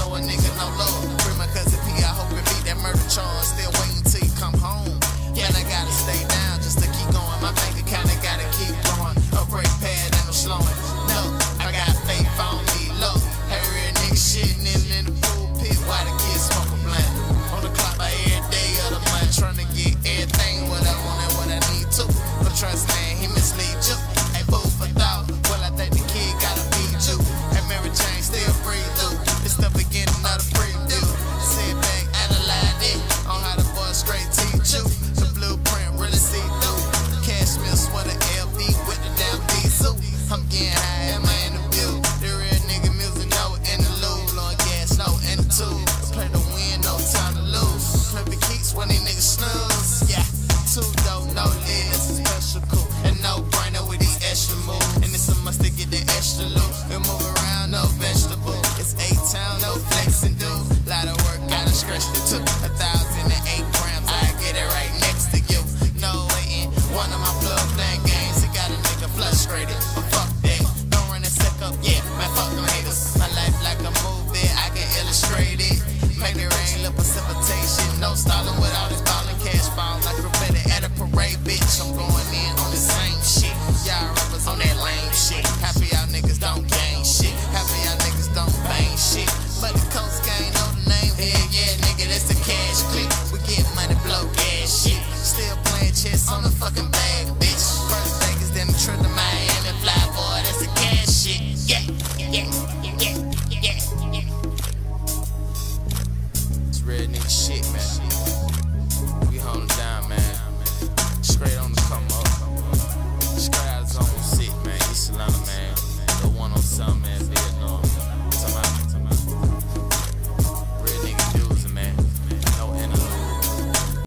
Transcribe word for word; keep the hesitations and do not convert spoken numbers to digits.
show a nigga no love. Free my cousin P, I hope it beat that murder charge. Still waiting till you come home. Yeah, I gotta stay down just to keep going. My bank account, I gotta keep blowing. A brake pad and I'm slowing. No, I got faith on me low. Hey, real nigga shitting in, in the pool pit while the kids smoke a blunt. On the clock by every day of the month, trying to get everything what I want and what I need to. But trust man, he mislead you. Hey, food for thought. Well, I think the kid gotta feed you. And Mary Jane still breathe through. It's the beginning of the preview. Sit back, analyze it on how the boys straight teach you. The blueprint really see through. Cashmere sweater, L V with the damn diesel. I'm getting high, am I in the view? The real nigga music, no interlude. Blowing gas, no in the tube. Play to win, no time to lose. Play the keys when these niggas snooze. Yeah, two dope, no lid, that's a special cool. And no brainer with these extra moves. And it's a must to get the extra loot. We move around, no vegetable. It's eight town, no flexing, dude. Lot of work, gotta scratch the tip. A thousand